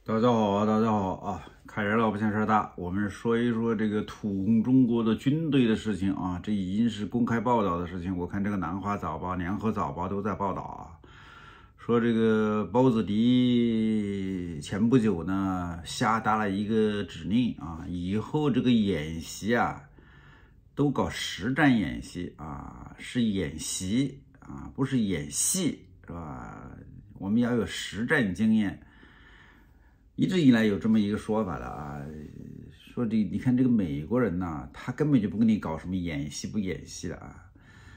大家好啊，大家好啊！看热闹不嫌事儿大，我们说一说这个土共中国的军队的事情啊，这已经是公开报道的事情。我看这个南华早报、联合早报都在报道啊，说这个包子迪前不久呢下达了一个指令啊，以后这个演习啊都搞实战演习啊，是演习啊，不是演戏，是吧？我们要有实战经验。一直以来有这么一个说法的啊，说你看这个美国人呐，他根本就不跟你搞什么演戏不演戏的啊，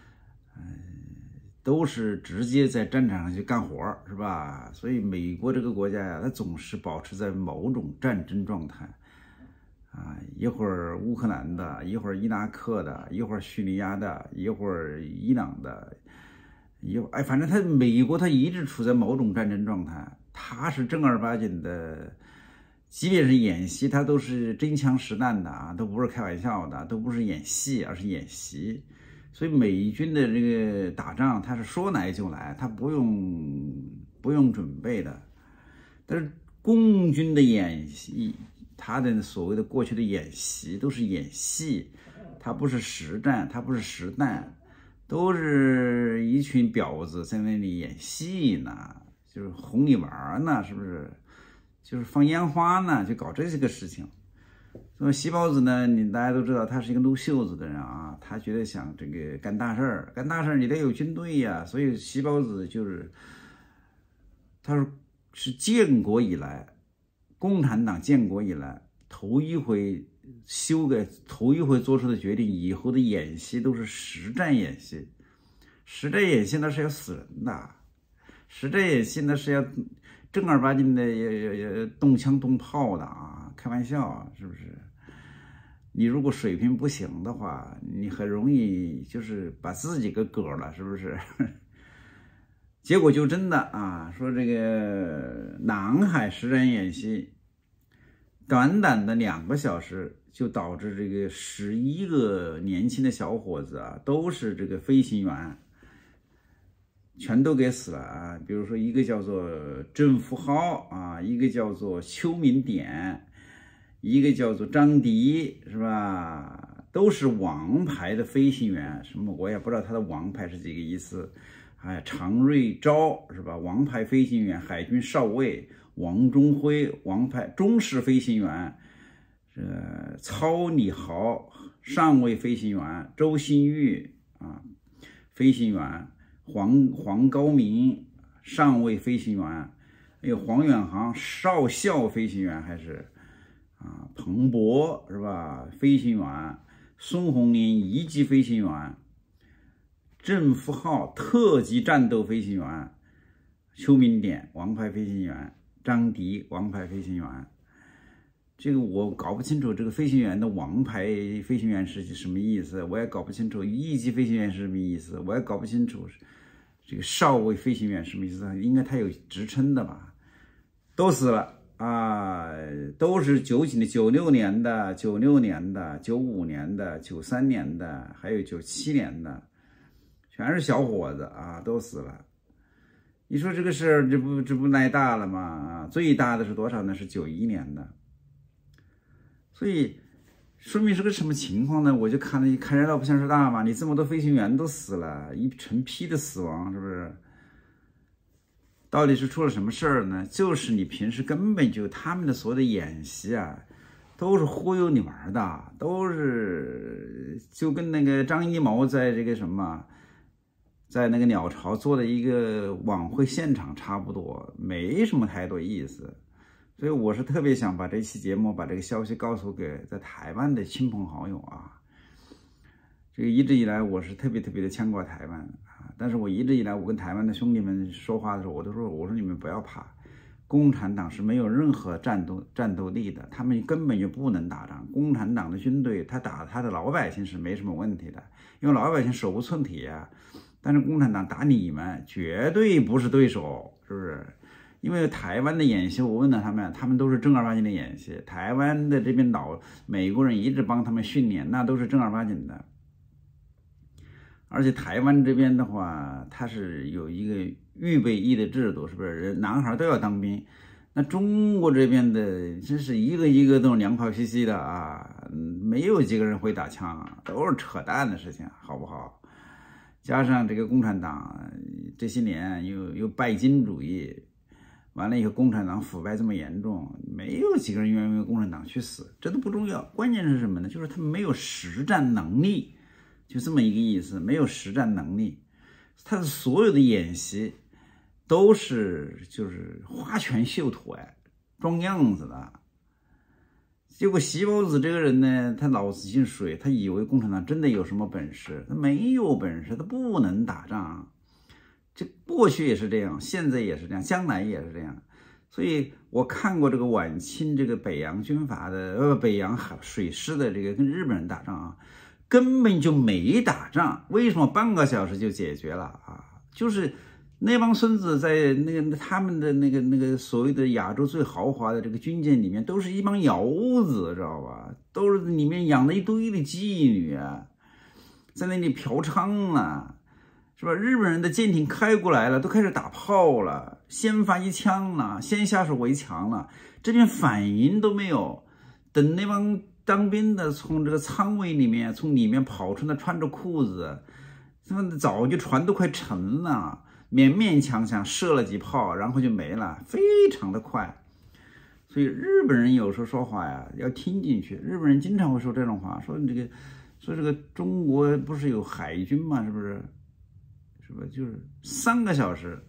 都是直接在战场上去干活，是吧？所以美国这个国家呀，它总是保持在某种战争状态啊，一会儿乌克兰的，一会儿伊拉克的，一会儿叙利亚的，一会儿伊朗的，反正美国一直处在某种战争状态。他是正儿八经的，即便是演习，他都是真枪实弹的啊，都不是开玩笑的，都不是演戏，而是演习。所以美军的这个打仗，他是说来就来，他不用准备的。但是共军的演习，他的所谓的过去的演习都是演戏，他不是实战，他不是实弹，都是一群婊子在那里演戏呢。就是哄你玩呢，是不是？就是放烟花呢，就搞这些个事情。那么西包子呢，大家都知道，他是一个撸袖子的人啊，他觉得想这个干大事儿，干大事儿你得有军队呀，所以西包子他是建国以来，共产党建国以来头一回做出的决定，以后的演习都是实战演习，实战演习那是要死人的。实战演习呢是要正儿八经的要动枪动炮的啊，开玩笑是不是？你如果水平不行的话，你很容易就是把自己给割了，是不是？结果就真的啊，说这个南海实战演习，短短的2个小时就导致这个11个年轻的小伙子啊，都是这个飞行员。全都给死了啊！比如说一个叫做郑福浩啊，一个叫做邱明典，一个叫做张迪，是吧？都是王牌的飞行员，什么我也不知道他的王牌是几个意思。哎，常瑞昭是吧？王牌飞行员，海军少尉王中辉，王牌中式飞行员，曹礼豪上尉飞行员，周新玉啊，飞行员。黄高明上尉飞行员，还有黄远航少校飞行员，还是啊彭博是吧？飞行员，孙红林一级飞行员，郑福浩特级战斗飞行员，邱明典王牌飞行员，张迪王牌飞行员。这个我搞不清楚，这个飞行员的王牌飞行员是什么意思，我也搞不清楚。一级飞行员是什么意思，我也搞不清楚。这个少尉飞行员什么意思？应该他有职称的吧？都死了啊！都是96年的、96年的、95年的、93年的，还有97年的，全是小伙子啊，都死了。你说这个事儿，这不赖大了吗？啊，最大的是多少呢？是91年的。所以说明是个什么情况呢？我就看热闹不嫌事大嘛，你这么多飞行员都死了，一成批的死亡，是不是？到底是出了什么事儿呢？就是你平时根本就他们的所有的演习啊，都是忽悠你玩的，都是就跟那个张艺谋在这个什么，在那个鸟巢做的一个晚会现场差不多，没什么太多意思。所以我是特别想把这期节目把这个消息告诉给在台湾的亲朋好友啊。这个一直以来我是特别的牵挂台湾啊，但是我一直以来我跟台湾的兄弟们说话的时候，我说你们不要怕，共产党是没有任何战斗力的，他们根本就不能打仗。共产党的军队他打他的老百姓是没什么问题的，因为老百姓手无寸铁啊。但是共产党打你们绝对不是对手，是不是？因为台湾的演习，我问了他们都是正儿八经的演习。台湾的这边美国人一直帮他们训练，那都是正儿八经的。而且台湾这边的话，它是有一个预备役的制度，是不是？男孩都要当兵， 那中国这边的真是一个一个都是娘炮兮兮的啊，没有几个人会打枪，都是扯淡的事情，好不好？加上这个共产党这些年又拜金主义，完了以后共产党腐败这么严重，没有几个人愿意为共产党去死，这都不重要。关键是什么呢？就是他们没有实战能力，就这么一个意思，没有实战能力。他的所有的演习都是就是花拳绣腿装样子的。结果习包子这个人呢，他脑子进水，他以为共产党真的有什么本事，他没有本事，他不能打仗。这过去也是这样，现在也是这样，将来也是这样。所以我看过这个晚清这个北洋军阀的北洋水师的这个跟日本人打仗啊，根本就没打仗，为什么半个小时就解决了啊？就是那帮孙子在他们的那个所谓的亚洲最豪华的这个军舰里面，都是一帮窑子，知道吧？都是里面养了一堆的妓女啊，在那里嫖娼啊，是吧？日本人的舰艇开过来了，都开始打炮了，先发一枪了，先下手为强了，这边反应都没有。等那帮当兵的从这个舱位里面从里面跑出来，穿着裤子，他们早就船都快沉了，勉勉强强射了几炮，然后就没了，非常的快。所以日本人有时候说话呀，要听进去。日本人经常会说这种话，说这个中国不是有海军吗？是不是？就是3个小时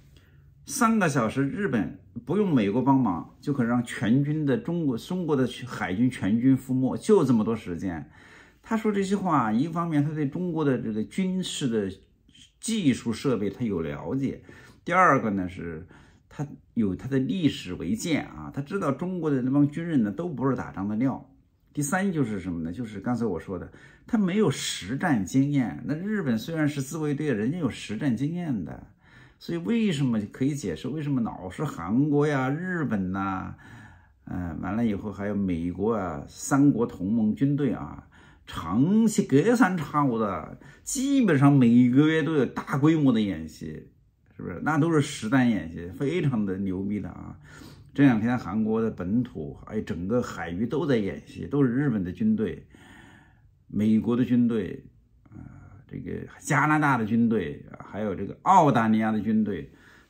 ，3个小时，日本不用美国帮忙就可以让全军的中国的海军全军覆没，就这么多时间。他说这些话，一方面他对中国的这个军事的技术设备他有了解，第二个呢是他有他的历史为鉴啊，他知道中国的那帮军人呢都不是打仗的料。第三就是什么呢？就是刚才我说的，他没有实战经验。那日本虽然是自卫队，人家有实战经验的，所以为什么可以解释为什么老是韩国呀、日本呐，完了以后还有美国啊，3国同盟军队啊，长期隔三差五的，基本上每个月都有大规模的演习，是不是？那都是实弹演习，非常的牛逼的啊。这2天韩国的本土还有整个海域都在演习，都是日本的军队、美国的军队，这个加拿大的军队，还有这个澳大利亚的军队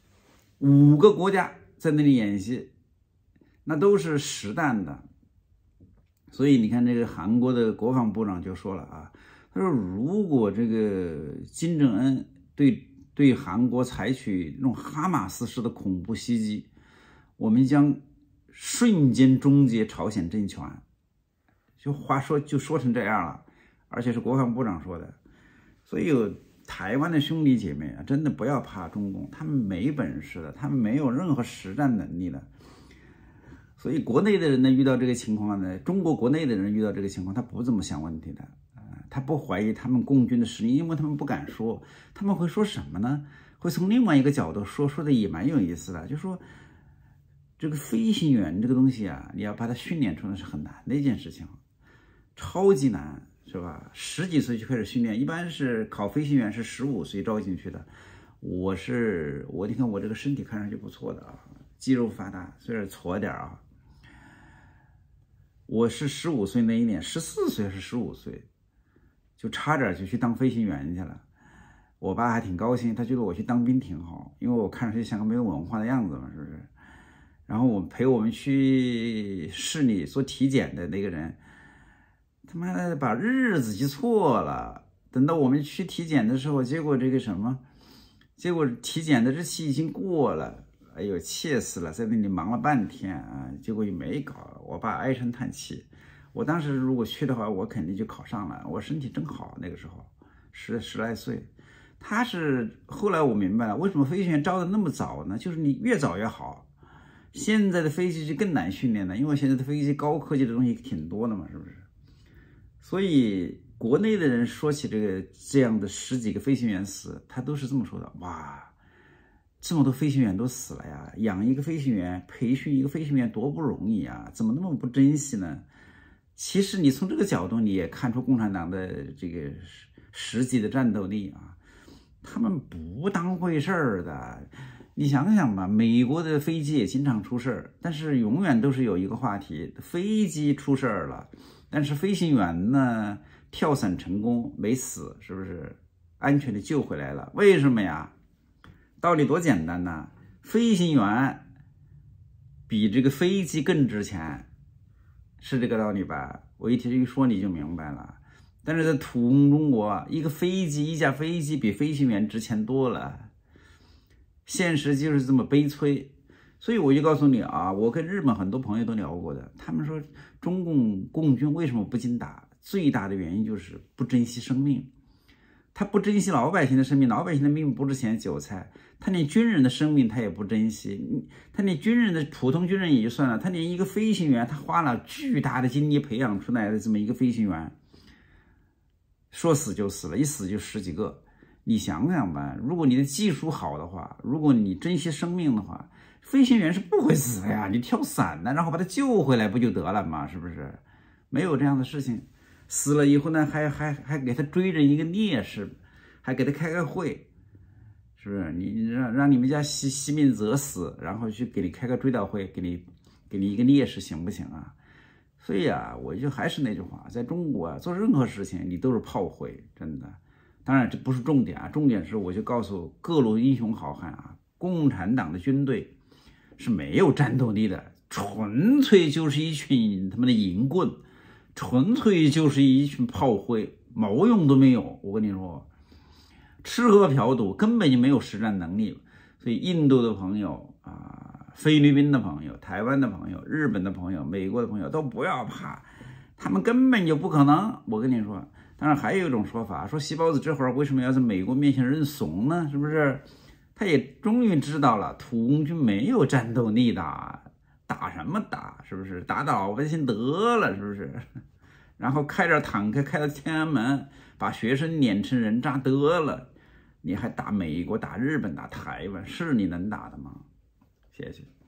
，5个国家在那里演习，那都是实弹的。所以你看，这个韩国的国防部长就说了啊，他说如果这个金正恩对韩国采取那种哈马斯式的恐怖袭击，我们将瞬间终结朝鲜政权。话说成这样了，而且是国防部长说的。所以有台湾的兄弟姐妹啊，真的不要怕中共，他们没本事的，他们没有任何实战能力的。所以国内的人呢，遇到这个情况呢，中国国内的人遇到这个情况，他不这么想问题的，他不怀疑他们共军的实力，因为他们不敢说。他们会说什么呢？会从另外一个角度说的也蛮有意思的，就说这个飞行员这个东西啊，你要把它训练出来是很难的一件事情，超级难，是吧？10几岁就开始训练，一般是考飞行员是15岁招进去的。我你看我这个身体看上去不错的啊，肌肉发达，虽然矬点啊。我是15岁那一年，14岁还是15岁，就差点就去当飞行员去了。我爸还挺高兴，他觉得我去当兵挺好，因为我看上去像个没有文化的样子嘛，是不是？然后陪我们去市里做体检的那个人，他妈的把日子记错了。等到我们去体检的时候，结果体检的日期已经过了。哎呦，气死了，在那里忙了半天啊，结果也没搞。我爸唉声叹气。我当时如果去的话，我肯定就考上了，我身体真好，那个时候十来岁。后来我明白了，为什么飞行员招的那么早呢？就是你越早越好。现在的飞机就更难训练了，因为现在的飞机高科技的东西挺多的嘛，是不是？所以国内的人说起这样的10几个飞行员死，他都是这么说的：哇，这么多飞行员都死了呀！养一个飞行员，培训一个飞行员多不容易啊，怎么那么不珍惜呢？其实你从这个角度，你也看出共产党的这个实际的战斗力啊，他们不当回事儿的。 你想想吧，美国的飞机也经常出事儿，但是永远都是有一个话题：飞机出事儿了，但是飞行员呢跳伞成功没死，是不是安全的救回来了？为什么呀？道理多简单呐！飞行员比这个飞机更值钱，是这个道理吧？我一说你就明白了。但是在土工中国，一架飞机比飞行员值钱多了。现实就是这么悲催，所以我就告诉你啊，我跟日本很多朋友都聊过的，他们说中共共军为什么不经打？最大的原因就是不珍惜生命，他不珍惜老百姓的生命，老百姓的命不值钱韭菜，他连军人的生命他也不珍惜，他连军人的普通军人也就算了，他连一个飞行员，他花了巨大的精力培养出来的这么一个飞行员，说死就死了，一死就十几个。你想想吧，如果你的技术好的话，如果你珍惜生命的话，飞行员是不会死的呀。你跳伞呢，然后把他救回来不就得了吗？是不是？没有这样的事情。死了以后呢，还给他追着一个烈士，还给他开个会，是不是？你让你们家西敏泽死，然后去给你开个追悼会，给你一个烈士，行不行啊？所以啊，我就还是那句话，在中国啊，做任何事情你都是炮灰，真的。当然这不是重点啊，重点是我就告诉各路英雄好汉啊，共产党的军队是没有战斗力的，纯粹就是一群他妈的淫棍，纯粹就是一群炮灰，毛用都没有。我跟你说，吃喝嫖赌根本就没有实战能力。所以印度的朋友啊，菲律宾的朋友，台湾的朋友，日本的朋友，美国的朋友都不要怕，他们根本就不可能。我跟你说。当然还有一种说法，说细胞子这会儿为什么要在美国面前认怂呢？是不是？他也终于知道了土工军没有战斗力的，打什么打？是不是？打老百姓得了，是不是？然后开着坦克开到天安门，把学生碾成人渣得了，你还打美国、打日本、打台湾，是你能打的吗？谢谢。